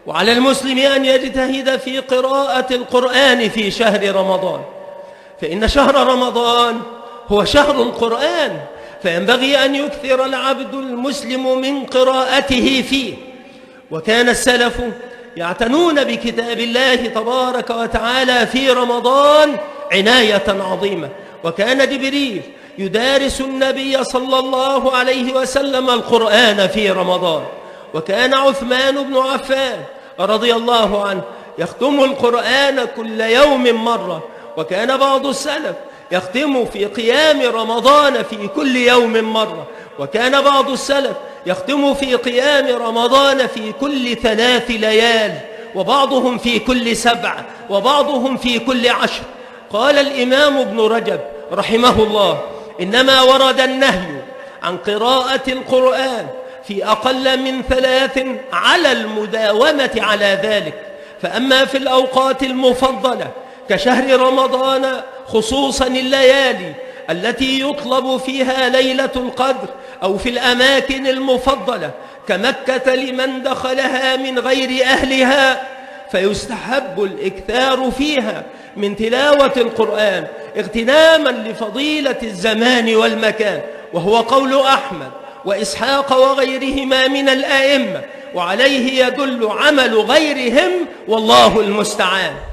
وعلى المسلم أن يجتهد في قراءة القرآن في شهر رمضان، فإن شهر رمضان هو شهر القرآن، فينبغي أن يكثر العبد المسلم من قراءته فيه. وكان السلف يعتنون بكتاب الله تبارك وتعالى في رمضان عناية عظيمة. وكان جبريل يدارس النبي صلى الله عليه وسلم القرآن في رمضان. وكان عثمان بن عفان رضي الله عنه يختم القرآن كل يوم مرة. وكان بعض السلف يختم في قيام رمضان في كل يوم مرة. وكان بعض السلف يختم في قيام رمضان في كل 3 ليال، وبعضهم في كل 7، وبعضهم في كل 10. قال الإمام ابن رجب رحمه الله: إنما ورد النهي عن قراءة القرآن في أقل من 3 على المداومة على ذلك. فأما في الأوقات المفضلة كشهر رمضان، خصوصا الليالي التي يطلب فيها ليلة القدر، أو في الأماكن المفضلة كمكة لمن دخلها من غير أهلها، فيستحب الإكثار فيها من تلاوة القرآن اغتناما لفضيلة الزمان والمكان، وهو قول أحمد وإسحاق وغيرهما من الآئمة، وعليه يدل عمل غيرهم، والله المستعان.